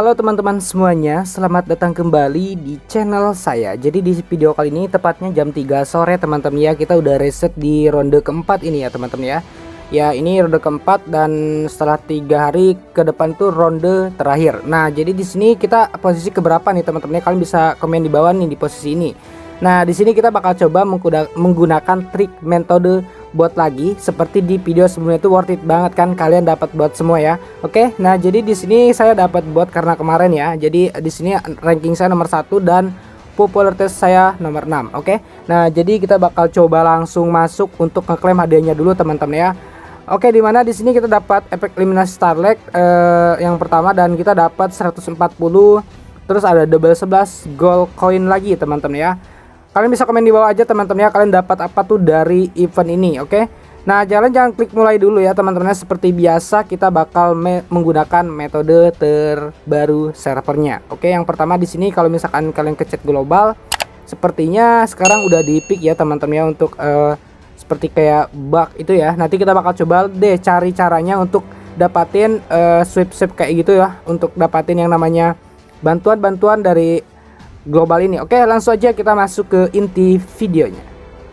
Halo teman-teman semuanya, selamat datang kembali di channel saya. Jadi di video kali ini tepatnya jam 3 sore teman-teman ya, kita udah reset di ronde keempat ini ya teman-teman ya. Ya ini ronde keempat dan setelah 3 hari ke depan tuh ronde terakhir. Nah jadi di sini kita posisi keberapa nih teman-teman ya, kalian bisa komen di bawah nih di posisi ini. Nah di sini kita bakal coba menggunakan trik metode bot lagi seperti di video sebelumnya. Itu worth it banget kan, kalian dapat bot semua ya. Oke, nah jadi di sini saya dapat bot karena kemarin ya. Jadi di sini ranking saya nomor 1 dan popularitas saya nomor 6. Oke, nah jadi kita bakal coba langsung masuk untuk ngeklaim hadiahnya dulu teman-teman ya. Oke, dimana di sini kita dapat efek eliminasi Starlight yang pertama dan kita dapat 140, terus ada double 11 gold coin lagi teman-teman ya. Kalian bisa komen di bawah aja teman-teman ya, kalian dapat apa tuh dari event ini. Oke, nah jangan klik mulai dulu ya teman-teman. Seperti biasa kita bakal menggunakan metode terbaru servernya. Oke, yang pertama di sini kalau misalkan kalian ke chat global, sepertinya sekarang udah di pick ya teman-teman ya, untuk seperti kayak bug itu ya. Nanti kita bakal coba deh cari caranya untuk dapatin sweep kayak gitu ya, untuk dapatin yang namanya bantuan-bantuan dari global ini. Oke, langsung aja kita masuk ke inti videonya.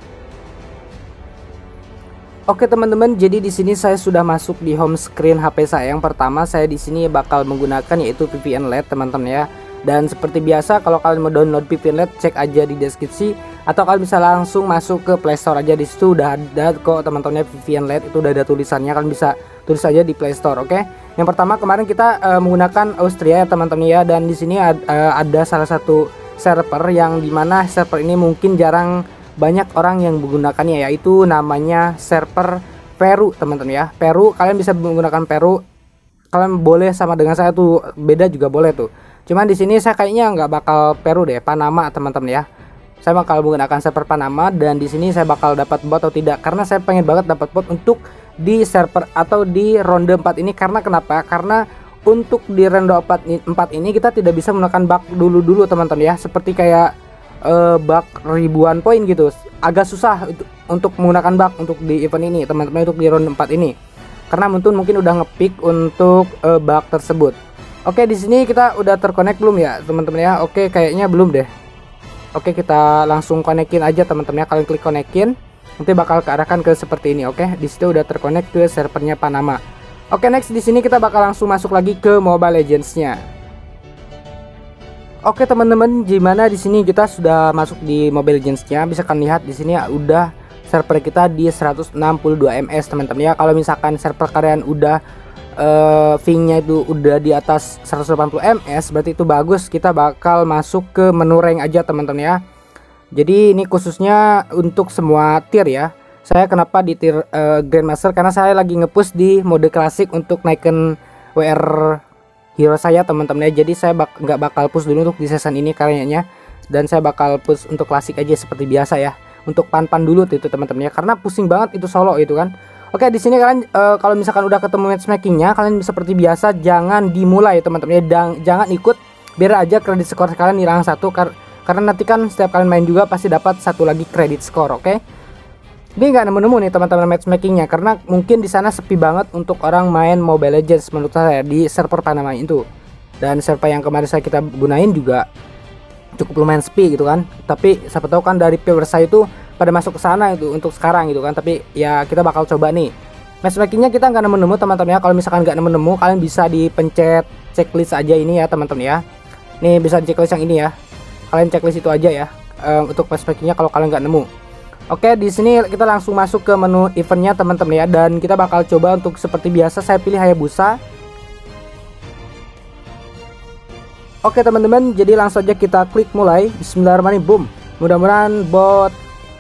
Oke teman-teman, jadi di sini saya sudah masuk di home screen HP saya. Yang pertama saya di sini bakal menggunakan yaitu VPN LED teman-teman ya. Dan seperti biasa kalau kalian mau download VPN LED, cek aja di deskripsi atau kalian bisa langsung masuk ke Play Store aja. Di situ udah ada kok teman-teman ya, VPN LED itu udah ada tulisannya, kalian bisa tulis aja di Play Store. Oke. Yang pertama kemarin kita menggunakan Austria ya teman-teman ya, dan di sini ada salah satu server yang dimana server ini mungkin jarang banyak orang yang menggunakannya, yaitu namanya server Peru teman-teman ya. Peru, kalian bisa menggunakan Peru, kalian boleh sama dengan saya tuh, beda juga boleh tuh. Cuman di sini saya kayaknya nggak bakal Peru deh, Panama teman-teman ya. Saya bakal menggunakan server Panama dan di sini saya bakal dapat bot atau tidak, karena saya pengen banget dapat bot untuk di server atau di ronde 4 ini. Karena kenapa? Karena untuk di ronde 4 ini kita tidak bisa menggunakan bug dulu teman-teman ya, seperti kayak bug ribuan poin gitu. Agak susah untuk menggunakan bug untuk di event ini teman-teman, untuk di ronde 4 ini, karena mungkin udah ngepick untuk bug tersebut. Oke, di sini kita udah terkonek belum ya teman-teman ya? Oke, kayaknya belum deh. Oke, kita langsung konekin aja teman-teman ya. Kalian klik konekin, nanti bakal kearahkan ke seperti ini. Oke, di situ udah terkonek ke servernya Panama. Oke, next di sini kita bakal langsung masuk lagi ke Mobile Legends-nya. Oke teman-teman, gimana di sini kita sudah masuk di Mobile Legends-nya. Bisa kalian lihat di sini udah server kita di 162 ms teman-teman ya. Kalau misalkan server kalian udah ping-nya itu udah di atas 180 ms, berarti itu bagus. Kita bakal masuk ke menu rank aja teman-teman ya. Jadi ini khususnya untuk semua tier ya. Saya kenapa di tier Grandmaster, karena saya lagi ngepush di mode klasik untuk naikin WR hero saya teman-teman ya. Jadi saya nggak bakal push dulu untuk di season ini kayaknya, dan saya bakal push untuk klasik aja seperti biasa ya, untuk pan-pan dulu itu teman-teman ya, karena pusing banget itu solo itu kan. Oke, di sini kalian kalau misalkan udah ketemu matchmakingnya, kalian seperti biasa jangan dimulai teman-teman ya, jangan ikut, biar aja kredit skor kalian hilang satu, karena nanti kan setiap kalian main juga pasti dapat satu lagi kredit skor. Oke, ini nggak nemu-nemu nih teman-teman matchmakingnya, karena mungkin di sana sepi banget untuk orang main Mobile Legends menurut saya di server Panama itu. Dan server yang kemarin kita gunain juga cukup lumayan sepi gitu kan. Tapi siapa tahu kan dari viewer saya itu pada masuk ke sana itu untuk sekarang gitu kan. Tapi ya kita bakal coba nih. Matchmakingnya kita nggak nemu-nemu teman-teman ya. Kalau misalkan nggak nemu-nemu, kalian bisa dipencet checklist aja ini ya teman-teman ya. Nih bisa di checklist yang ini ya. Kalian checklist itu aja ya untuk matchmakingnya kalau kalian nggak nemu. Oke, di sini kita langsung masuk ke menu eventnya teman-teman ya, dan kita bakal coba untuk seperti biasa saya pilih Hayabusa. Oke teman-teman, jadi langsung aja kita klik mulai. Bismillahirrahmanirrahim. Boom. Mudah-mudahan bot.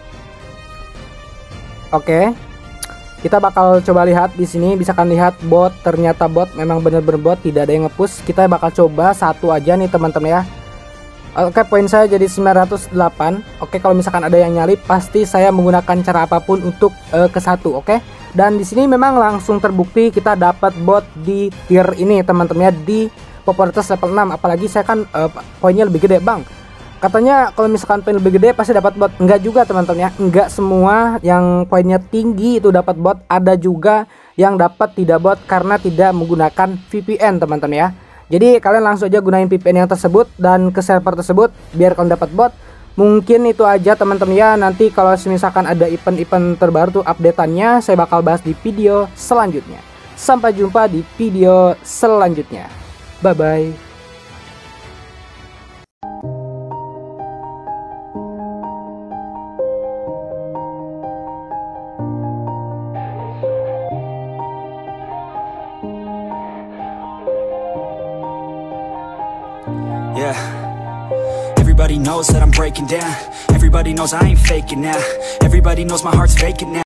Oke, kita bakal coba lihat di sini. Bisa kan lihat bot, ternyata bot, memang bener-bener bot, tidak ada yang nge-push. Kita bakal coba satu aja nih teman-teman ya. Oke, poin saya jadi 908. Oke, kalau misalkan ada yang nyalip, pasti saya menggunakan cara apapun untuk ke satu. Oke, dan di sini memang langsung terbukti kita dapat bot di tier ini teman-teman ya, di popularitas level 6. Apalagi saya kan poinnya lebih gede bang. Katanya kalau misalkan poin lebih gede pasti dapat bot. Enggak juga teman-teman ya, enggak semua yang poinnya tinggi itu dapat bot. Ada juga yang dapat tidak bot karena tidak menggunakan VPN teman-teman ya. Jadi kalian langsung aja gunain VPN yang tersebut dan ke server tersebut biar kalian dapat bot. Mungkin itu aja teman-teman ya. Nanti kalau misalkan ada event-event terbaru tuh updateannya saya bakal bahas di video selanjutnya. Sampai jumpa di video selanjutnya. Bye bye. Yeah, everybody knows that I'm breaking down. Everybody knows I ain't faking now. Everybody knows my heart's vacant now.